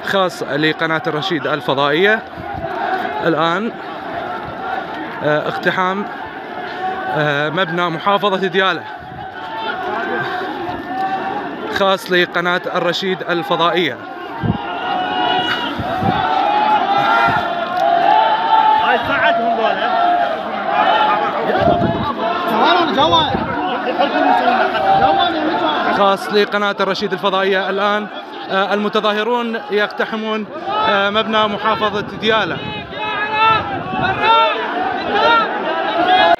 خاص لقناة الرشيد الفضائية. الآن اقتحام مبنى محافظة ديالى خاص لقناة الرشيد الفضائية. هاي ساعدهم خاص لقناة الرشيد الفضائية. الآن المتظاهرون يقتحمون مبنى محافظة ديالى.